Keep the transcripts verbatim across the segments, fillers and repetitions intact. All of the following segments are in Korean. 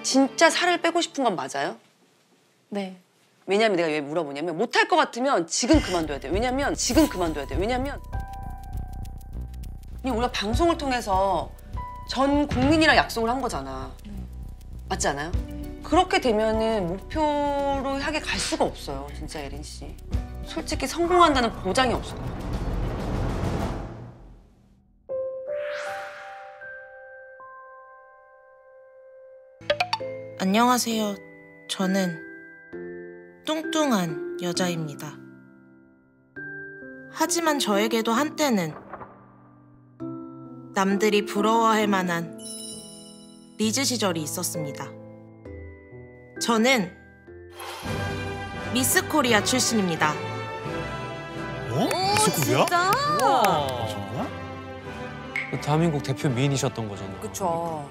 진짜 살을 빼고 싶은 건 맞아요? 네. 왜냐면 내가 왜 물어보냐면 못할 것 같으면 지금 그만둬야 돼. 왜냐면 지금 그만둬야 돼. 왜냐면 우리가 방송을 통해서 전 국민이랑 약속을 한 거잖아. 맞지 않아요? 그렇게 되면은 목표로 향해 갈 수가 없어요. 진짜 예린 씨. 솔직히 성공한다는 보장이 없어. 안녕하세요. 저는 뚱뚱한 여자입니다. 하지만 저에게도 한때는 남들이 부러워할 만한 리즈 시절이 있었습니다. 저는 미스 코리아 출신입니다. 어? 미스 코리아? 진짜? 아, 정말? 대한민국 대표 미인이셨던 거잖아요. 그쵸.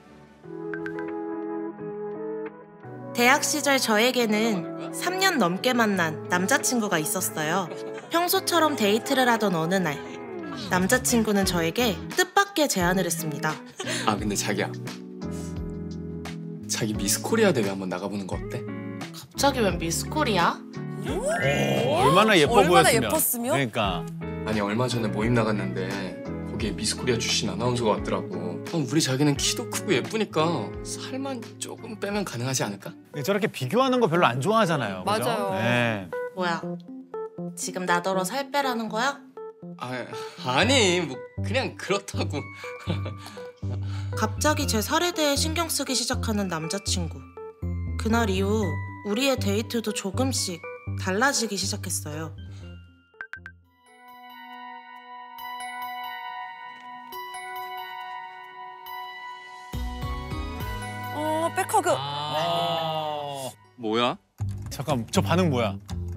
대학 시절 저에게는 삼 년 넘게 만난 남자친구가 있었어요. 평소처럼 데이트를 하던 어느 날 남자친구는 저에게 뜻밖의 제안을 했습니다. 아 근데 자기야, 자기 미스 코리아 대회 한번 나가보는 거 어때? 갑자기 웬 미스 코리아? 어, 얼마나 예뻐 얼마나 보였으면. 예뻤으면? 그러니까. 아니 얼마 전에 모임 나갔는데 거기에 미스 코리아 출신 아나운서가 왔더라고. 어, 우리 자기는 키도 크고 예쁘니까 살만 조금 빼면 가능하지 않을까? 저렇게 비교하는 거 별로 안 좋아하잖아요. 그죠? 맞아요. 네. 뭐야? 지금 나더러 살 빼라는 거야? 아, 아니 뭐 그냥 그렇다고. 갑자기 제 살에 대해 신경 쓰기 시작하는 남자친구. 그날 이후 우리의 데이트도 조금씩 달라지기 시작했어요. 어, 백허그. 아... 뭐야? 잠깐, 저 반응 뭐야?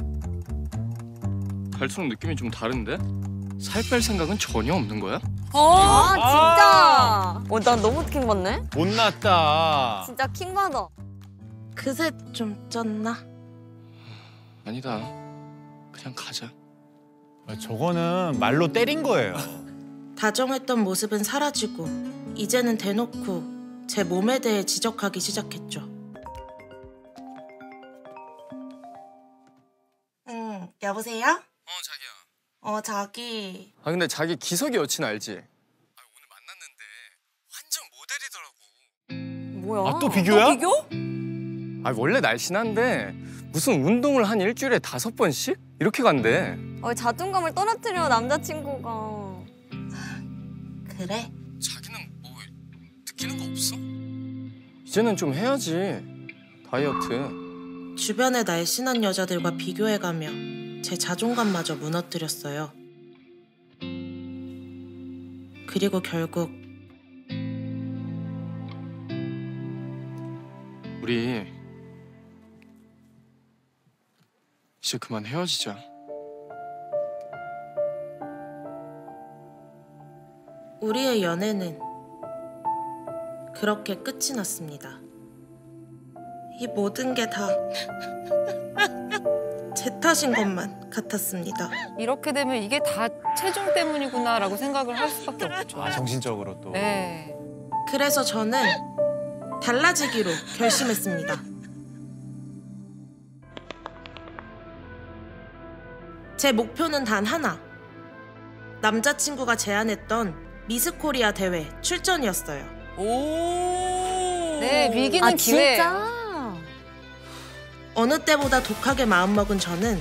갈수록 느낌이 좀 다른데? 살 뺄 생각은 전혀 없는 거야? 어, 아 진짜. 어, 난 너무 킹받네. 못났다. 진짜 킹받아. 그새 좀 쪘나? 아니다. 그냥 가자. 저거는 말로 때린 거예요. 다정했던 모습은 사라지고 이제는 대놓고 제 몸에 대해 지적하기 시작했죠. 응, 여보세요? 어 자기야. 어, 자기. 아 근데 자기 기석이 여친 알지? 아 오늘 만났는데 완전 모델이더라고. 뭐야? 아, 또 비교야? 또 비교? 아 원래 날씬한데 무슨 운동을 한 일주일에 다섯 번씩 이렇게 간대. 어, 자존감을 떨어뜨려 남자친구가. 그래? 자기는 뭐 느끼는 거 없어? 이제는 좀 해야지. 다이어트. 주변의 날씬한 여자들과 비교해가며 제 자존감마저 무너뜨렸어요. 그리고 결국 우리 이제 그만 헤어지자. 우리의 연애는 그렇게 끝이 났습니다. 이 모든 게 다 제 탓인 것만 같았습니다. 이렇게 되면 이게 다 체중 때문이구나라고 생각을 할 수밖에 없죠. 아, 정신적으로 또. 네. 그래서 저는 달라지기로 결심했습니다. 제 목표는 단 하나. 남자친구가 제안했던 미스 코리아 대회 출전이었어요. 오. 네, 위기는 아 기회. 진짜? 어느 때보다 독하게 마음먹은 저는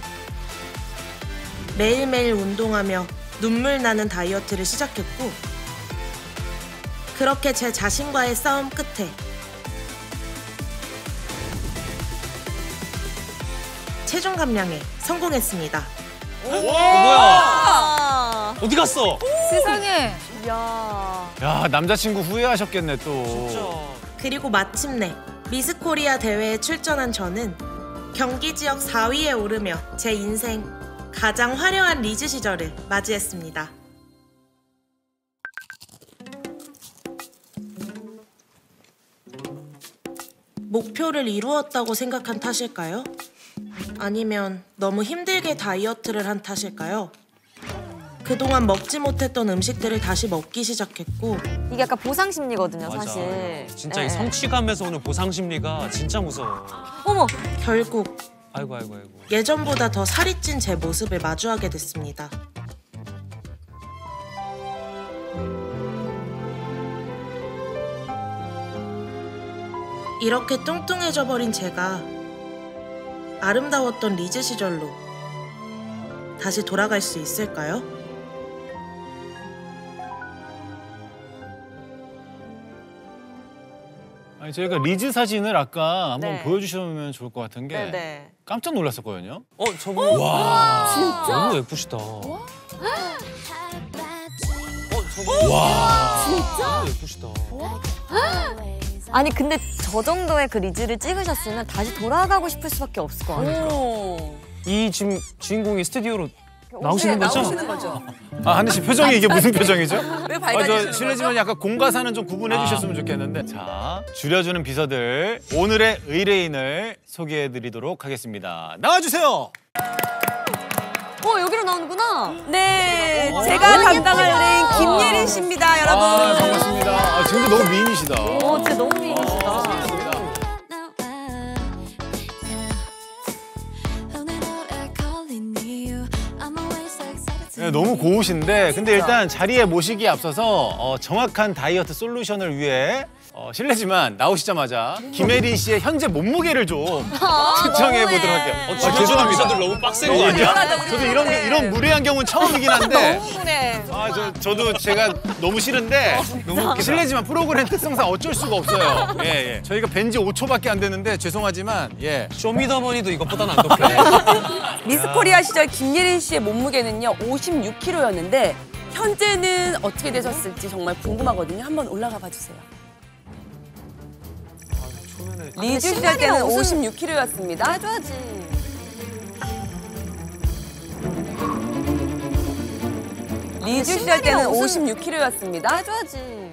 매일매일 운동하며 눈물 나는 다이어트를 시작했고, 그렇게 제 자신과의 싸움 끝에 체중 감량에 성공했습니다. 오, 뭐야? 아, 어디 갔어? 세상에. 야. 야, 남자친구 후회하셨겠네, 또. 그리고 마침내 미스 코리아 대회에 출전한 저는 경기 지역 사 위에 오르며 제 인생 가장 화려한 리즈 시절을 맞이했습니다. 목표를 이루었다고 생각한 탓일까요? 아니면 너무 힘들게 다이어트를 한 탓일까요? 그동안 먹지 못했던 음식들을 다시 먹기 시작했고 이게 약간 보상 심리거든요, 맞아. 사실. 진짜 네. 이 성취감에서 오는 보상 심리가 진짜 무서워. 어머, 결국 아이고 아이고 아이고. 예전보다 더 살이 찐 제 모습을 마주하게 됐습니다. 이렇게 뚱뚱해져 버린 제가 아름다웠던 리즈 시절로 다시 돌아갈 수 있을까요? 아니 저희가 리즈 사진을 아까 한번 네. 보여주시면 좋을 것 같은 게 네네. 깜짝 놀랐었거든요. 어 저거 와 진짜? 너무 예쁘시다. 어 저거 와 진짜 너무 예쁘시다. 아니 근데 저 정도의 그 리즈를 찍으셨으면 다시 돌아가고 싶을 수밖에 없을 것 같아요. 오. 이 지금 주인공이 스튜디오로 나오시는 네, 거죠? 나오시는 거죠. 아 한혜 씨 표정이 이게 무슨 표정이죠? 왜 아, 밝아지시는 저 실례지만 약간 공과사는 좀 구분해 주셨으면 좋겠는데. 자, 줄여주는 비서들 오늘의 의뢰인을 소개해드리도록 하겠습니다. 나와주세요. 어 여기로 나오는구나. 네, 제가 담당할 의뢰인 김예린 씨입니다, 여러분. 아, 반갑습니다. 아, 지금도 너무 미인이시다. 어 진짜 너무 미인이시다. 네, 너무 고우신데 근데 일단 자리에 모시기에 앞서서 어, 정확한 다이어트 솔루션을 위해 어, 실례지만 나오시자마자 김혜린 씨의 현재 몸무게를 좀 측정해 보도록 할게요. 어, 아, 주변 죄송합니다. 비서들 너무 빡센 거 아니야? 저도 이런 게- 이런 무례한 경우는 처음이긴 한데 그래. 아, 저, 저도 제가 너무 싫은데 너무 실례지만 프로그램 특성상 어쩔 수가 없어요. 예, 예. 저희가 뵌지 오 초밖에 안 됐는데 죄송하지만 예. 쇼미더머니도 이것보다는 안 덥게. 미스코리아 시절 김예린 씨의 몸무게는요 오십육 킬로그램였는데 현재는 어떻게 되셨을지 정말 궁금하거든요. 한번 올라가 봐주세요. 리즈 시절 때는 신발이랑 옷은- 오십육 킬로그램였습니다. 해줘야지. 리즈 시절 때는 신발이랑 옷은- 오십육 킬로그램였습니다. 해줘야지.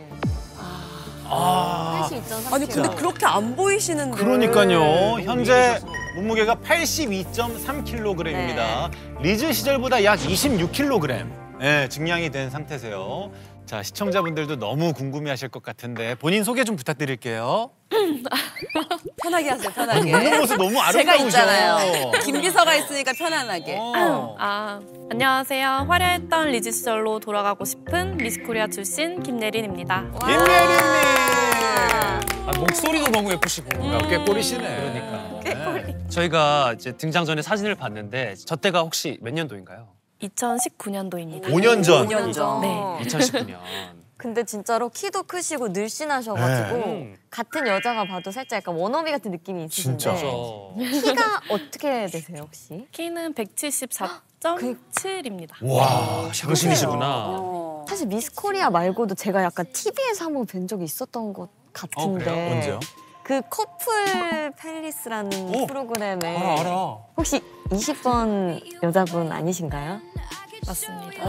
아, 할 수 있잖아. 아니 근데 그렇게 안 보이시는데. 그러니까요. 현재 몸무게가 팔십이 점 삼 킬로그램입니다. 리즈 시절보다 약 이십육 킬로그램 예, 증량이 된 상태세요. 자, 시청자분들도 너무 궁금해하실 것 같은데 본인 소개 좀 부탁드릴게요. 편하게 하세요, 아니, 편하게. 웃는 모습 너무 제가 아름다우셔. 있잖아요. 김비서가 있으니까 편안하게. 어. 아, 안녕하세요. 화려했던 리즈 시절로 돌아가고 싶은 미스코리아 출신 김예린입니다. 김예린님. 아, 목소리도 너무 예쁘시고. 야, 꽤 꼬리시네. 그러니까. 네. 저희가 이제 등장 전에 사진을 봤는데 저 때가 혹시 몇 년도인가요? 이천십구 년도입니다. 오 년 전. 오 년 전. 네. 이천십구 년. 근데 진짜로 키도 크시고 늘씬하셔가지고 네. 같은 여자가 봐도 살짝 약간 원어미 같은 느낌이 있으신데 진짜. 저 키가 어떻게 되세요 혹시? 키는 백칠십사 점 칠입니다. 와, 장신이시구나. 어. 사실 미스 코리아 말고도 제가 약간 티비에서 한번 뵌 적이 있었던 것 같은데 그래요? 언제요? 그 커플 팰리스라는 오! 프로그램에 알아 알아. 혹시 이십 번 여자분 아니신가요? 맞습니다.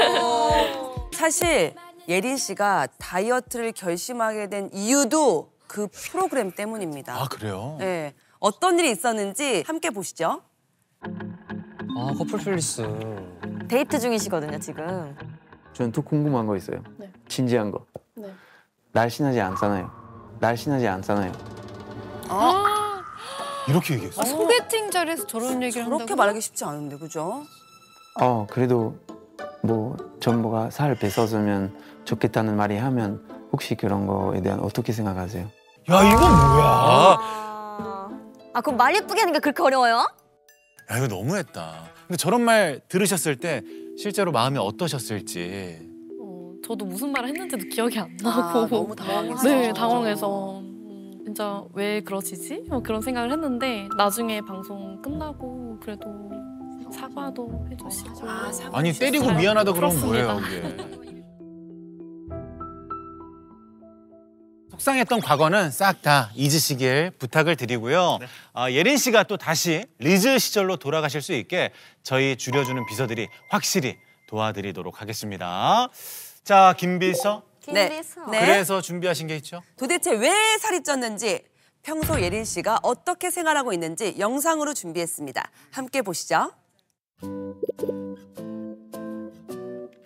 사실 예린 씨가 다이어트를 결심하게 된 이유도 그 프로그램 때문입니다. 아, 그래요? 네. 어떤 일이 있었는지 함께 보시죠. 아 커플 팰리스. 데이트 중이시거든요 지금. 저는 또 궁금한 거 있어요. 네. 진지한 거. 네. 날씬하지 않잖아요. 날씬하지 않잖아요. 아, 이렇게 얘기했어. 아, 소개팅 자리에서 저런 얘기를 한다고? 그렇게 말하기 쉽지 않은데, 그죠? 어 그래도 뭐 전부가 살 뺐었으면 좋겠다는 말이 하면 혹시 그런 거에 대한 어떻게 생각하세요? 야, 이건 뭐야? 아, 아 그럼 말 예쁘게 하니까 그렇게 어려워요? 야, 이거 너무했다. 근데 저런 말 들으셨을 때 실제로 마음이 어떠셨을지. 어, 저도 무슨 말을 했는지도 기억이 안 아, 나고. 너무 당황해서. 네, 당황해서. 음, 진짜 왜 그러시지? 뭐 그런 생각을 했는데 나중에 방송 끝나고 그래도 사과도 해주시고. 아, 사과 아니, 주셨어요? 때리고 미안하다 그러면 그렇습니다. 뭐예요, 이게? 속상했던 과거는 싹 다 잊으시길 부탁을 드리고요. 아, 예린 씨가 또 다시 리즈 시절로 돌아가실 수 있게 저희 줄여주는 비서들이 확실히 도와드리도록 하겠습니다. 자, 김비서. 네. 김비서. 네. 그래서 준비하신 게 있죠? 도대체 왜 살이 쪘는지, 평소 예린 씨가 어떻게 생활하고 있는지 영상으로 준비했습니다. 함께 보시죠.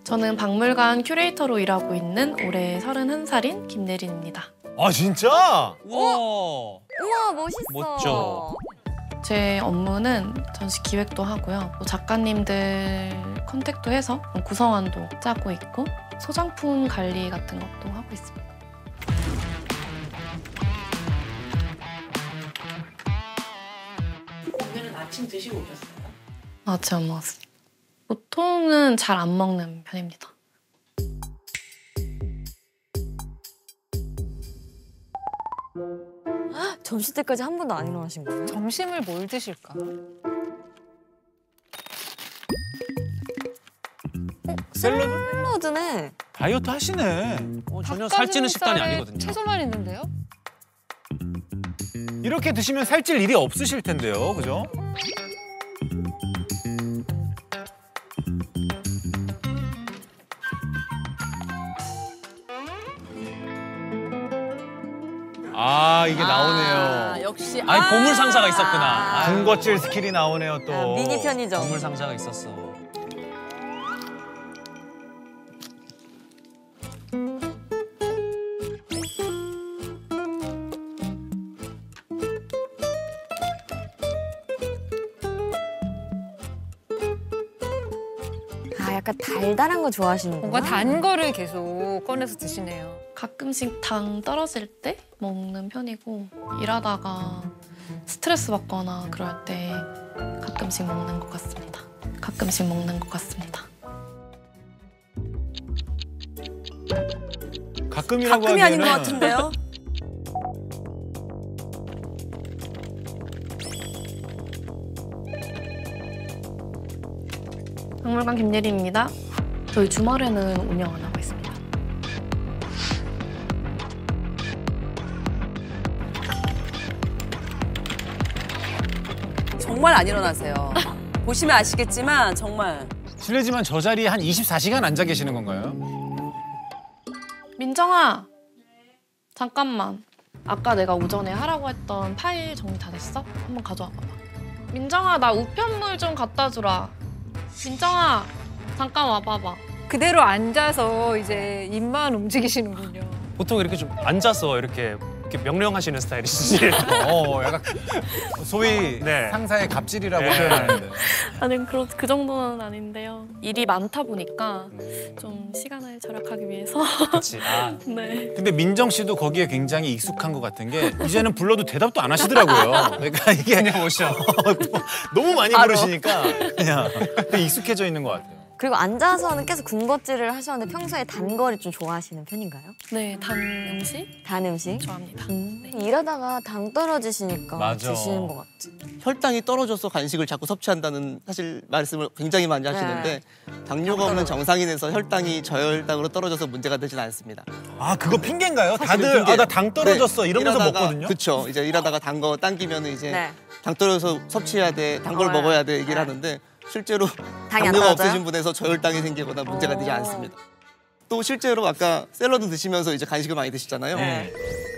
저는 박물관 큐레이터로 일하고 있는 올해 서른한 살인 김예린입니다. 아 진짜? 우와. 우와 멋있어. 멋져. 제 업무는 전시 기획도 하고요. 뭐 작가님들 컨택도 해서 구성안도 짜고 있고 소장품 관리 같은 것도 하고 있습니다. 오늘은 아침 드시고 오셨어요? 아침 안 먹었어요. 보통은 잘 안 먹는 편입니다. 점심 때까지 한 번도 안 일어나신 거예요? 점심을 뭘 드실까? 샐러드? 샐러드네. 다이어트 하시네. 어, 전혀 살찌는 식단이 아니거든요. 채소만 있는데요? 이렇게 드시면 살찔 일이 없으실 텐데요, 그죠? 아 이게 나오네요. 역시. 아니 보물 상자가 있었구나. 아유, 군것질 스킬이 나오네요 또. 아, 미니 편의점. 보물 상자가 있었어. 아 약간 달달한 거 좋아하시는구나. 뭔가 단 거를 계속 꺼내서 드시네요. 가끔씩 당 떨어질 때 먹는 편이고 일하다가 스트레스 받거나 그럴 때 가끔씩 먹는 것 같습니다. 가끔씩 먹는 것 같습니다. 가끔이라고 가끔이 아닌 것 하기에는 같은데요? 박물관 김예리입니다. 저희 주말에는 운영 안 하고 있습니다. 정말 안 일어나세요. 보시면 아시겠지만 정말. 실례지만 저 자리에 한 이십사 시간 앉아 계시는 건가요? 민정아! 잠깐만. 아까 내가 오전에 하라고 했던 파일 정리 다 됐어? 한번 가져와 봐봐. 민정아, 나 우편물 좀 갖다 주라. 민정아, 잠깐 와봐봐. 그대로 앉아서 이제 입만 움직이시는군요. 보통 이렇게 좀 앉아서 이렇게, 이렇게 명령하시는 스타일이시지. 어, 약간 소위 네. 상사의 갑질이라고 네. 표현하는데. 아니, 그러, 그 정도는 아닌데요. 일이 많다 보니까 좀 시간을 절약하기 위해서. 그렇지. 아, 네. 근데 민정 씨도 거기에 굉장히 익숙한 것 같은 게 이제는 불러도 대답도 안 하시더라고요. 그러니까 이게 그냥 오셔. 너무 많이 바로. 부르시니까 그냥 익숙해져 있는 것 같아요. 그리고 앉아서는 계속 군것질을 하셨는데 평소에 단 거를 좀 좋아하시는 편인가요? 네, 단 음식 단 음식? 좋아합니다. 음, 일하다가 당 떨어지시니까 맞아. 드시는 것 같지. 혈당이 떨어져서 간식을 자꾸 섭취한다는 사실 말씀을 굉장히 많이 하시는데 당뇨가 없는 정상인에서 혈당이 저혈당으로 떨어져서 문제가 되진 않습니다. 아 그거 핑계인가요? 사실은 다들 핑계. 아 나 당 떨어졌어 네, 이러면서 일하다가, 먹거든요. 그렇죠. 이제 일하다가 단 거 당기면 이제 네. 당 떨어져서 섭취해야 돼, 단 걸 먹어야 먹어야 돼 얘기를 네. 하는데 실제로 당이 안 당뇨가 떨어져요? 없으신 분에서 저혈당이 생기거나 문제가 되지 오. 않습니다. 또 실제로 아까 샐러드 드시면서 이제 간식을 많이 드시잖아요. 네.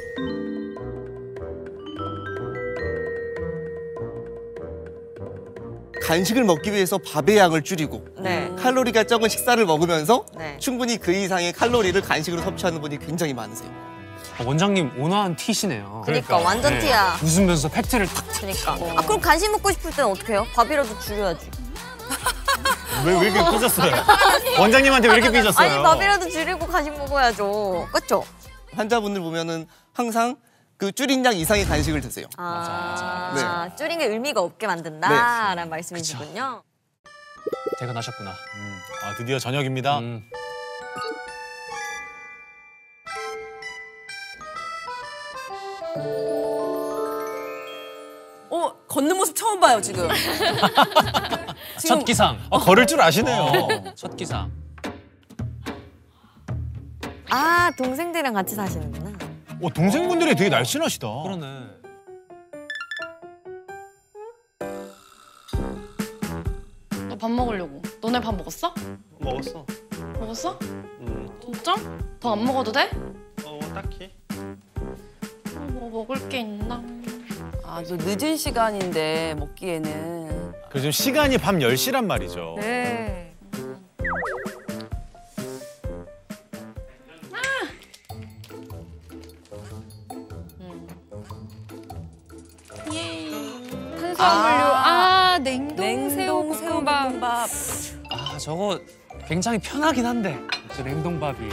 간식을 먹기 위해서 밥의 양을 줄이고 네. 칼로리가 적은 식사를 먹으면서 네. 충분히 그 이상의 칼로리를 간식으로 섭취하는 분이 굉장히 많으세요. 아, 원장님 온화한 티시네요. 그러니까 완전 네. 티야. 웃으면서 팩트를 탁. 그러니까. 아 그럼 간식 먹고 싶을 땐 어떻게 해요? 밥이라도 줄여야지. 왜, 왜 이렇게 삐졌어요? 원장님한테 왜 이렇게 삐졌어요? 아니 밥이라도 줄이고 간식 먹어야죠. 그렇죠? 환자분들 보면은 항상 그 줄인 양 이상의 간식을 드세요. 아, 줄인 게 의미가 없게 만든다라는 말씀이시군요. 퇴근하셨구나. 음, 아 드디어 저녁입니다. 음. 어 걷는 모습 처음 봐요 지금. 첫 기상. 아, 걸을 줄 아시네요. 어, 첫 기상. 아 동생들이랑 같이 사시는구나. 어, 동생분들이 되게 날씬하시다. 그러네. 너 밥 먹으려고. 너네 밥 먹었어? 먹었어. 먹었어? 음. 진짜? 더 안 먹어도 돼? 어, 딱히. 뭐 먹을 게 있나? 아또 늦은 시간인데 먹기에는. 그 지금 시간이 밤 열 시란 말이죠. 네. 탄수화물류. 아, 냉동, 냉동 새우 볶음밥. 새우볶음밥. 아 저거 굉장히 편하긴 한데 저 냉동밥이.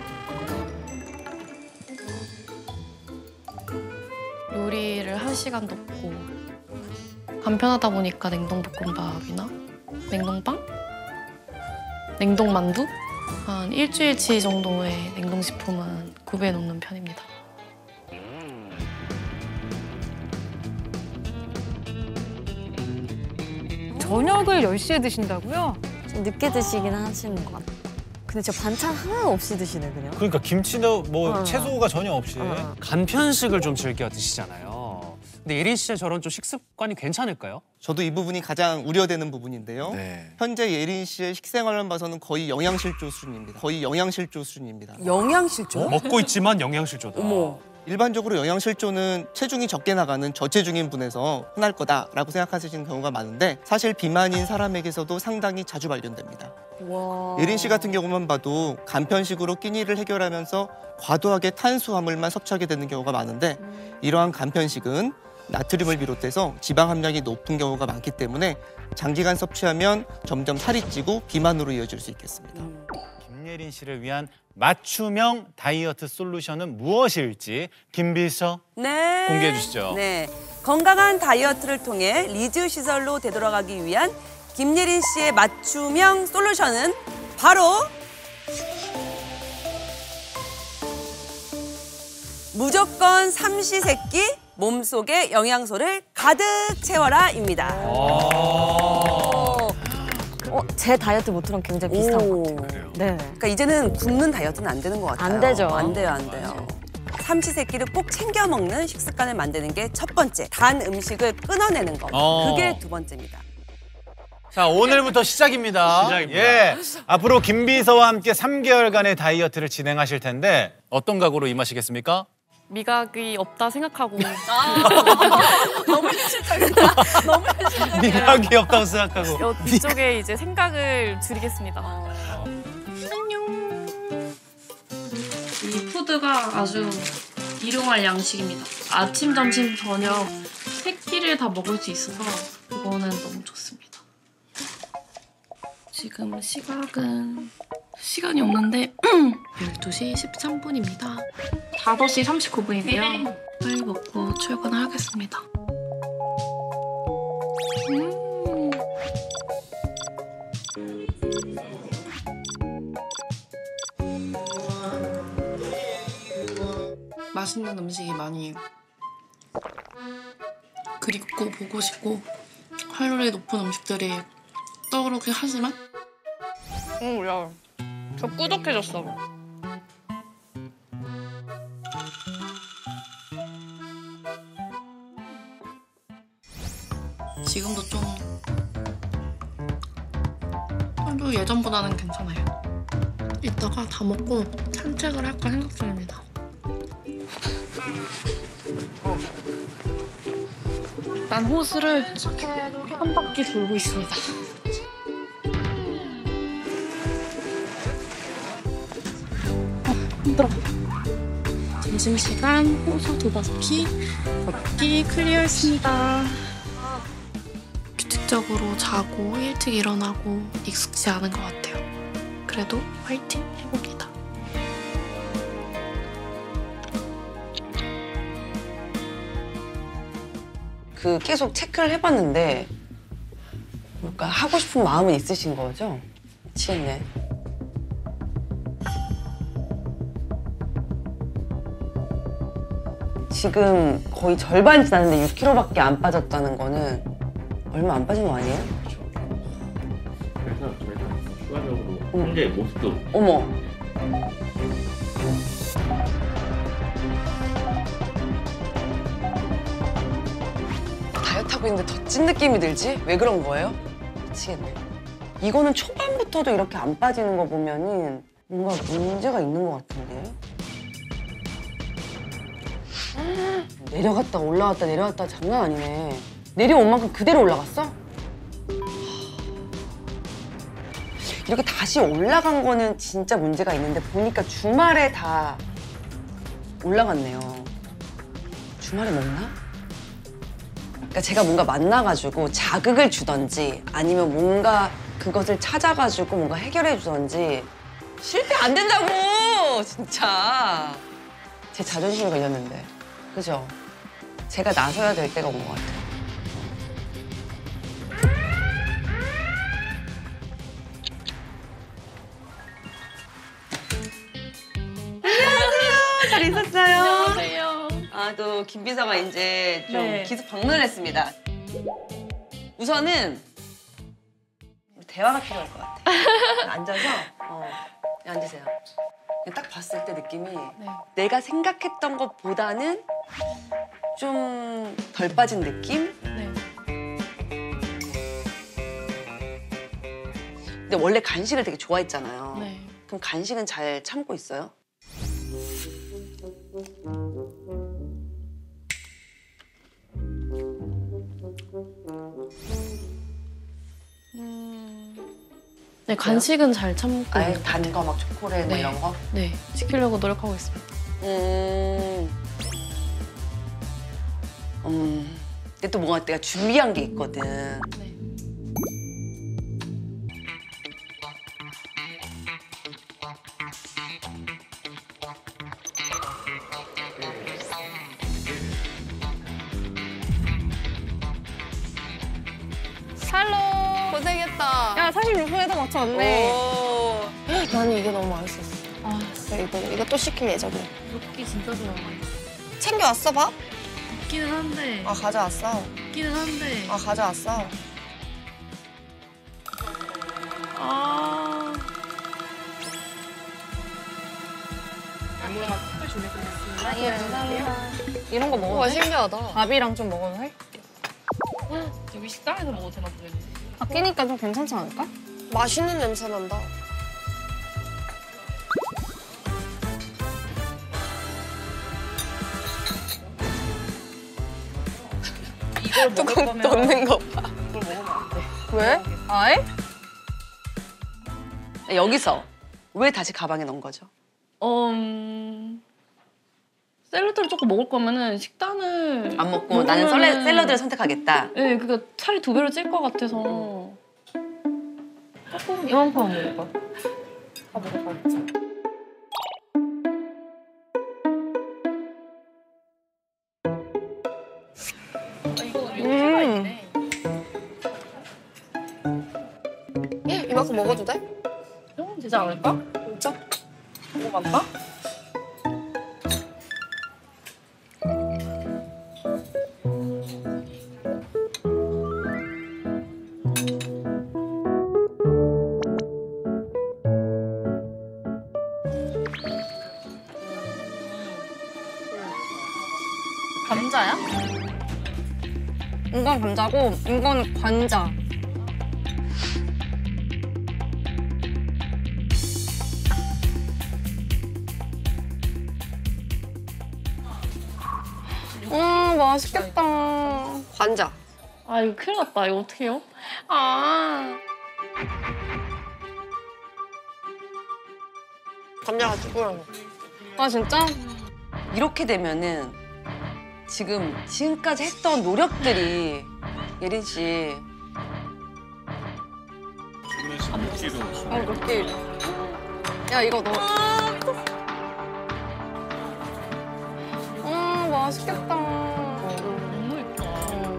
요리를 할 시간도 없고 간편하다 보니까 냉동볶음밥이나 냉동빵? 냉동만두? 한 일주일치 정도의 냉동식품은 구비해 놓는 편입니다. 저녁을 열 시에 드신다고요? 좀 늦게 드시긴 하시는 것 같아요. 근데 저 반찬 하나 없이 드시네 그냥. 그러니까 김치도 뭐 어. 채소가 전혀 없이. 어. 간편식을 좀 즐겨 드시잖아요. 근데 예린 씨의 저런 좀 식습관이 괜찮을까요? 저도 이 부분이 가장 우려되는 부분인데요. 네. 현재 예린 씨의 식생활을 봐서는 거의 영양실조 수준입니다. 거의 영양실조 수준입니다. 영양실조? 먹고 있지만 영양실조다. 어머. 일반적으로 영양실조는 체중이 적게 나가는 저체중인 분에서 흔할 거다라고 생각하시는 경우가 많은데 사실 비만인 사람에게서도 상당히 자주 발견됩니다. 와. 예린 씨 같은 경우만 봐도 간편식으로 끼니를 해결하면서 과도하게 탄수화물만 섭취하게 되는 경우가 많은데 이러한 간편식은 나트륨을 비롯해서 지방 함량이 높은 경우가 많기 때문에 장기간 섭취하면 점점 살이 찌고 비만으로 이어질 수 있겠습니다. 김예린 씨를 위한 맞춤형 다이어트 솔루션은 무엇일지 김비서 네. 공개해 주시죠. 네. 건강한 다이어트를 통해 리즈 시설로 되돌아가기 위한 김예린 씨의 맞춤형 솔루션은 바로 무조건 삼시세끼 몸속에 영양소를 가득 채워라입니다. 어, 제 다이어트 모토랑 굉장히 비슷한 것 같아요. 그래요? 네. 그러니까 이제는 굶는 다이어트는 안 되는 것 같아요. 안 되죠. 안 돼요, 안 돼요. 삼시세끼를 꼭 챙겨 먹는 식습관을 만드는 게 첫 번째. 단 음식을 끊어내는 것. 어. 그게 두 번째입니다. 자, 오늘부터 시작입니다. 시작입니다. 예. 앞으로 김비서와 함께 삼 개월간의 다이어트를 진행하실 텐데 어떤 각오로 임하시겠습니까? 미각이 없다 생각하고 너무 현실적이다. 너무 현실적이야. 미각이 없다고 생각하고. 이쪽에 이제 생각을 줄이겠습니다. 이 푸드가 아주 일용할 양식입니다. 아침, 점심, 저녁 세 끼를 다 먹을 수 있어서 그거는 너무 좋습니다. 지금 시각은 시간이 없는데 열두 시 십삼 분입니다. 다섯 시 삼십구 분인데요. 빨리 먹고 출근을 하겠습니다. 음. 맛있는 음식이 많이 그립고 보고 싶고 칼로리 높은 음식들이 떠오르긴 하지만 어, 야, 저 꾸덕해졌어. 지금도 좀 그래도 예전보다는 괜찮아요. 이따가 다 먹고 산책을 할까 생각 중입니다. 난 호수를 한 바퀴 돌고 있습니다. 힘들어. 점심시간 호수 두 바퀴 걷기 클리어했습니다. 규칙적으로 자고 일찍 일어나고 익숙지 않은 것 같아요. 그래도 화이팅 해봅니다. 그 계속 체크를 해봤는데 뭔가 하고 싶은 마음은 있으신 거죠? 미치겠네. 지금 거의 절반 지났는데 육 킬로그램밖에 안 빠졌다는 거는 얼마 안 빠진 거 아니에요? 그래서 저희가 추가적으로 현재의 모습도 어머. 다이어트 하고 있는데 더 찐 느낌이 들지? 왜 그런 거예요? 미치겠네. 이거는 초반부터도 이렇게 안 빠지는 거 보면은 뭔가 문제가 있는 것 같은데? 내려갔다 올라갔다 내려갔다 장난 아니네. 내려온 만큼 그대로 올라갔어? 이렇게 다시 올라간 거는 진짜 문제가 있는데 보니까 주말에 다 올라갔네요. 주말에 먹나? 그러니까 제가 뭔가 만나가지고 자극을 주던지 아니면 뭔가 그것을 찾아가지고 뭔가 해결해 주던지 실패 안 된다고 진짜. 제 자존심이 걸렸는데 그죠? 제가 나서야 될 때가 온 것 같아요. 안녕하세요. 잘 있었어요? 안녕하세요. 아, 또 김비서가 이제 좀 네. 기습 방문을 했습니다. 우선은 대화가 필요할 것 같아. 앉아서 어, 앉으세요. 딱 봤을 때 느낌이 네. 내가 생각했던 것보다는 좀 덜 빠진 느낌? 네. 근데 원래 간식을 되게 좋아했잖아요. 네. 그럼 간식은 잘 참고 있어요? 네, 간식은 잘 참고. 아예 있는 것 단 거 막 초콜릿 뭐 네. 이런 거? 네, 지키려고 노력하고 있습니다. 음. 음. 근데 또 뭔가 내가 준비한 게 있거든. 네. 샬롬 고생했다. 야 사십육 분에도 맞춰 왔네. 나는 이게 너무 맛있었어. 아, 그래, 이거 이거 또 시킬 예정이야. 엽기 진짜 좋아. 챙겨왔어 밥? 있기는 한데. 아 가져왔어. 있기는 한데. 아 가져왔어. 아. 아, 예, 감사합니다. 이런 거 먹어도 돼? 신기하다. 밥이랑 좀 먹어도 돼? 여기 식당에서 먹어도 되나 모르겠네. 바뀌니까 좀 괜찮지 않을까? 맛있는 냄새 난다. 이걸 먹을 거면 넣는 거 봐. 이걸 먹으면 안 돼. 왜? 아예? 여기서 왜 다시 가방에 넣은 거죠? 어, 음... 샐러드를 조금 먹을 거면은 식단을 안 먹고 나는 썰레, 먹으면은- 샐러드를 선택하겠다. 네, 그러니까 살이 두 배로 찔 것 같아서 조금 이만큼 안 먹을 거야. 다 먹을 거 같지. 아, 이거 용기가 있네. 이만큼 먹어도 돼? 좀 되지 않을까? 진짜? 먹어봤나? 감자야? 이건 감자고 이건 관자. 음 맛있겠다. 관자. 아 이거 큰일 났다. 이거 어떻게 해요? 아. 감자가 죽고요. 아 진짜? 이렇게 되면은 지금 지금까지 했던 노력들이 예린 씨 아 이렇게. 야 이거 너. 음 맛있겠다. 너무 예쁘다.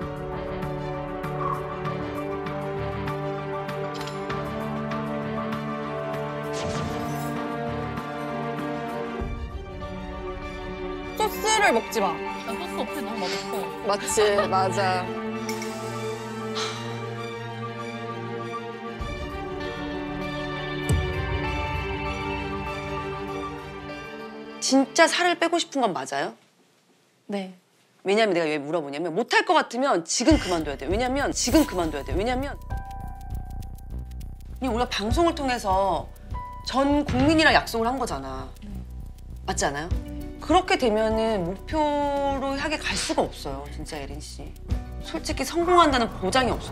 소스를 먹지 마. 난 소스 없이 너무 맛없어. 맞지 맞아. 진짜 살을 빼고 싶은 건 맞아요? 네. 왜냐면 내가 왜 물어보냐면 못할 것 같으면 지금 그만둬야 돼요. 왜냐면 지금 그만둬야 돼요. 왜냐면 그냥 우리가 방송을 통해서 전 국민이랑 약속을 한 거잖아. 맞지 않아요? 그렇게 되면은 목표로 향해 갈 수가 없어요. 진짜 예린 씨. 솔직히 성공한다는 보장이 없어.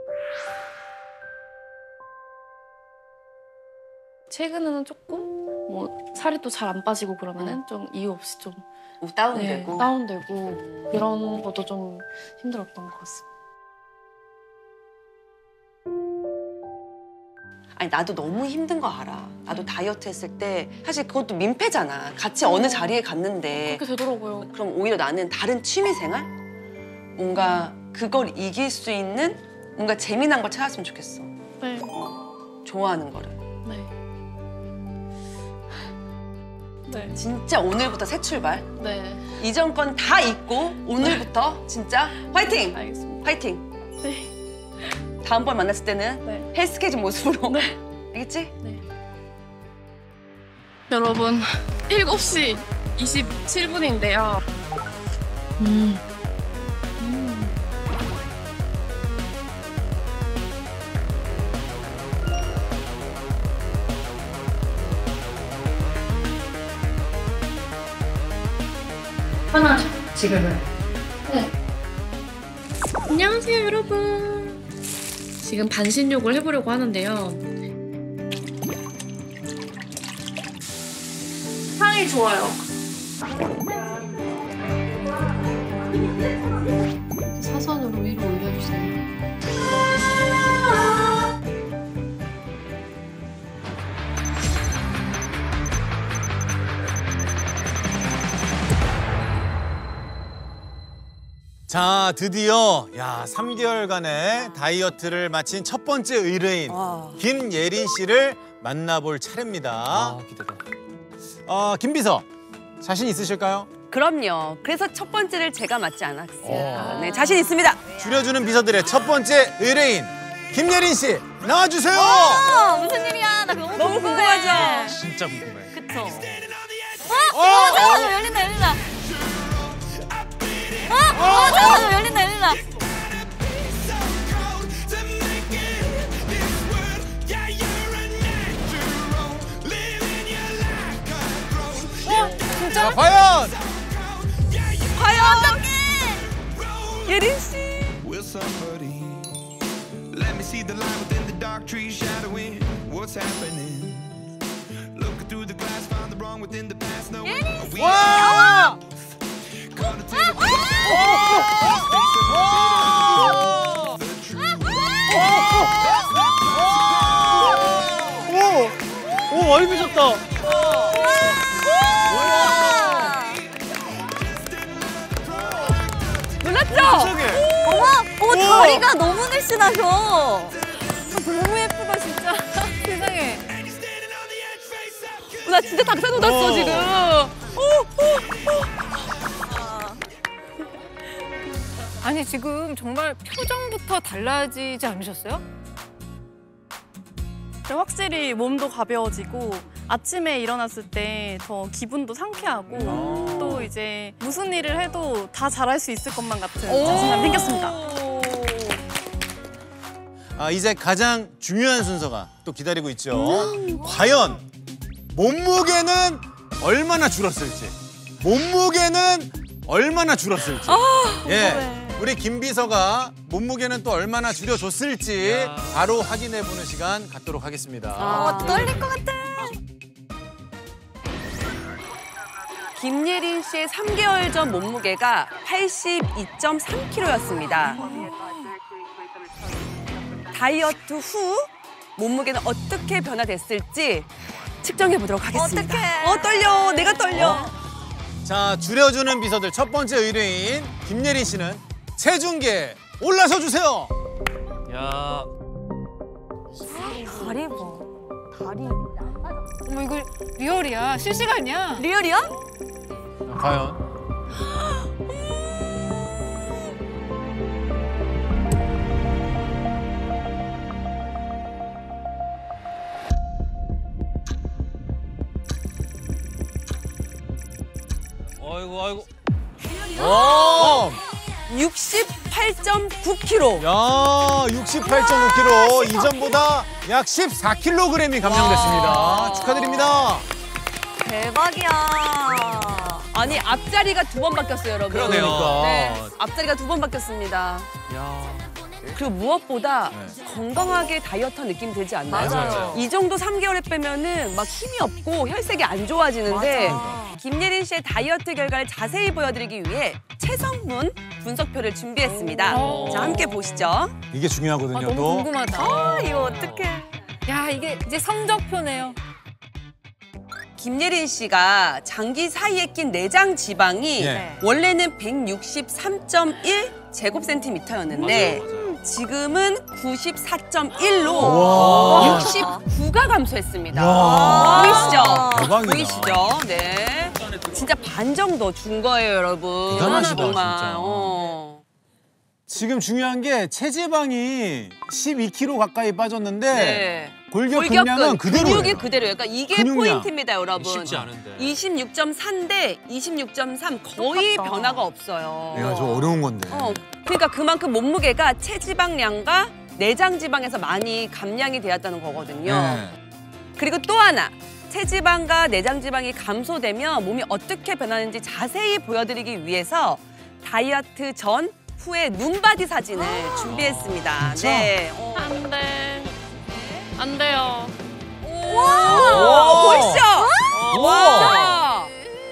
최근에는 조금 뭐 살이 또 잘 안 빠지고 그러면은 좀 이유 없이 좀 다운되고 네, 다운되고 그런 것도 좀 힘들었던 것 같습니다. 아니 나도 너무 힘든 거 알아. 나도 다이어트 했을 때 사실 그것도 민폐잖아. 같이 어느 자리에 갔는데 그렇게 되더라고요. 그럼 오히려 나는 다른 취미 생활? 뭔가 그걸 이길 수 있는 뭔가 재미난 걸 찾았으면 좋겠어. 네. 어, 좋아하는 거를. 네. 네. 진짜 오늘부터 새 출발. 네. 이전 건 다 잊고 오늘부터 진짜 화이팅! 알겠습니다. 화이팅! 네. 다음번 만났을 때는 네. 헬스케이지 모습으로. 네. 알겠지? 네. 여러분, 일곱 시 이십칠 분인데요. 음. 음. 하나죠, 지금은. 네. 안녕하세요, 여러분. 지금 반신욕을 해보려고 하는데요. 향이 좋아요. 사선으로 위로 올려주세요. 자, 드디어 야 삼 개월간의 다이어트를 마친 첫 번째 의뢰인 김예린 씨를 만나볼 차례입니다. 아, 기대돼. 어, 김 비서, 자신 있으실까요? 그럼요. 그래서 첫 번째를 제가 맡지 않았어요. 어. 네, 자신 있습니다. 줄여주는 비서들의 첫 번째 의뢰인 김예린 씨 나와주세요. 어, 무슨 일이야? 나 너무, 너무 궁금해. 궁금하죠? 진짜 궁금해. 그쵸? 어, 어, 어, 잠깐만, 열린다, 열린다. 어, 어, 잠깐만, 열린다, 열린다. 어, 진짜? 자, 과연 과연 어떡해? 예린 씨. Will somebody let me see the light within the dark trees shadowing what's happening? Looking through the glass, found the wrong within the past. No, we 와! gonna take a 오! 오, 많이 미쳤다. 놀랐죠? 어머, 어머, 다리가 너무 날씬하셔. 너무 예쁘다, 진짜. 세상에. 나 진짜 닭살 돋았어 어. 지금. 오, 오, 오. 아니 지금 정말 표정부터 달라지지 않으셨어요? 확실히 몸도 가벼워지고 아침에 일어났을 때 더 기분도 상쾌하고 또 이제 무슨 일을 해도 다 잘할 수 있을 것만 같은 자신감이 생겼습니다. 아, 이제 가장 중요한 순서가 또 기다리고 있죠. 과연 몸무게는 얼마나 줄었을지, 몸무게는 얼마나 줄었을지. 예, 우리 김 비서가 몸무게는 또 얼마나 줄여줬을지 바로 확인해보는 시간 갖도록 하겠습니다. 어, 떨릴 것 같아. 김예린 씨의 삼 개월 전 몸무게가 팔십이 점 삼 킬로그램였습니다. 다이어트 후 몸무게는 어떻게 변화됐을지 측정해 보도록 하겠습니다. 어떡해. 어 떨려, 내가 떨려. 자, 줄여주는 비서들 첫 번째 의뢰인 김예린 씨는 체중계에 올라서 주세요. 야, 다리 봐. 다리. 어머 이거 리얼이야. 실시간이야. 리얼이야? 자, 과연 아이고 아이고. 오! 육십팔 점 구 킬로그램. 야, 육십팔 점 오 킬로그램. 이전보다 약 십사 킬로그램이 감량됐습니다. 축하드립니다. 대박이야. 아니 앞자리가 두 번 바뀌었어요, 여러분. 그러네요. 네, 앞자리가 두 번 바뀌었습니다. 야. 그리고 무엇보다 네. 건강하게 다이어트 느낌 들지 않나요? 맞아요. 이 정도 삼 개월에 빼면은 막 힘이 없고 혈색이 안 좋아지는데 맞아. 김예린 씨의 다이어트 결과를 자세히 보여드리기 위해 체성분 분석표를 준비했습니다. 자, 함께 보시죠. 이게 중요하거든요. 아, 너무 또. 궁금하다. 아, 이거 어떡해. 야, 이게 이제 성적표네요. 김예린 씨가 장기 사이에 낀 내장 지방이 예. 원래는 백육십삼 점 일 제곱센티미터였는데 맞아요, 맞아요. 지금은 구십사 점 일로 와. 육십구가 감소했습니다. 야. 보이시죠? 대박이다. 보이시죠? 네. 진짜 반 정도 준 거예요, 여러분. 대단하시다, 정말. 진짜. 어. 지금 중요한 게 체지방이 십이 킬로그램 가까이 빠졌는데 네. 골격 근량은 그대로예요. 근육이 그대로예요. 그러니까 이게 근육량. 포인트입니다, 여러분. 쉽지 않은데. 이십육 점 사인데 이십육 점 삼 거의 똑같다. 변화가 없어요. 내가 저 어려운 건데. 어, 그러니까 그만큼 몸무게가 체지방량과 내장 지방에서 많이 감량이 되었다는 거거든요. 네. 그리고 또 하나, 체지방과 내장 지방이 감소되면 몸이 어떻게 변하는지 자세히 보여드리기 위해서 다이어트 전, 후의 눈바디 사진을 준비했습니다. 진짜? 네. 어. 안 돼. 안 돼요. 오, 보이시죠? 와.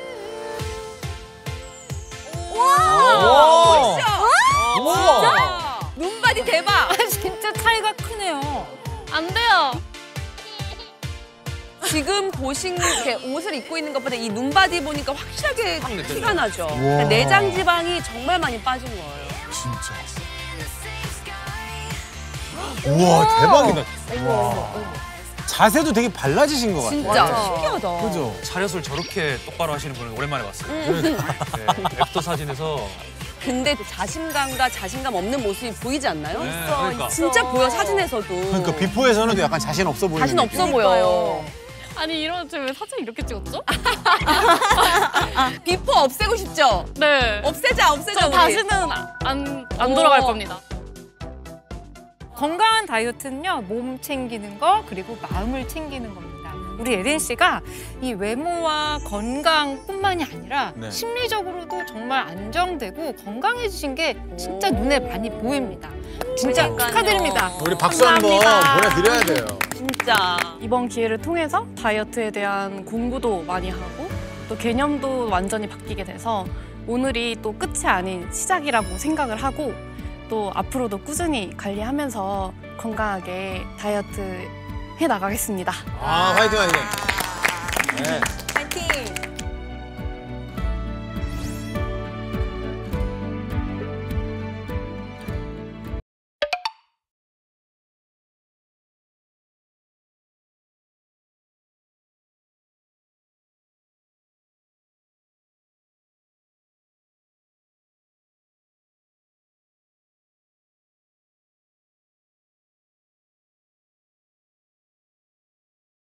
와. 보이시죠? 와. 눈바디 대박. 진짜 차이가 크네요. 안 돼요. 지금 보신 이렇게 옷을 입고 있는 것보다 이 눈바디 보니까 확실하게 티가 나죠. 우와. 그러니까 내장 지방이 정말 많이 빠진 거예요. 진짜. 우와, 대박이다. 우와. 자세도 되게 발라지신 것 같아요. 진짜 신기하다. 그죠? 차렷을 저렇게 똑바로 하시는 분은 오랜만에 봤어요. 음. 네, 애프터 사진에서 근데 자신감과 자신감 없는 모습이 보이지 않나요? 네, 그러니까. 진짜 보여, 사진에서도. 그러니까 비포에서는 약간 자신 없어 보이는 자신 없어 느낌. 보여요. 아니 이런 쟤왜 사진 이렇게 찍었죠? 비포 없애고 싶죠? 네. 없애자, 없애자, 저 우리. 다시는 안, 안 오. 돌아갈 겁니다. 건강한 다이어트는요, 몸 챙기는 거 그리고 마음을 챙기는 겁니다. 우리 예린 씨가 이 외모와 건강뿐만이 아니라 네. 심리적으로도 정말 안정되고 건강해지신 게 진짜 눈에 많이 보입니다. 진짜 그러니까요. 축하드립니다. 우리 박수 한번 감사합니다. 보내드려야 돼요. 진짜. 이번 기회를 통해서 다이어트에 대한 공부도 많이 하고 또 개념도 완전히 바뀌게 돼서 오늘이 또 끝이 아닌 시작이라고 생각을 하고 또 앞으로도 꾸준히 관리하면서 건강하게 다이어트 해 나가겠습니다. 아, 화이팅, 화이팅. 네. 파이팅!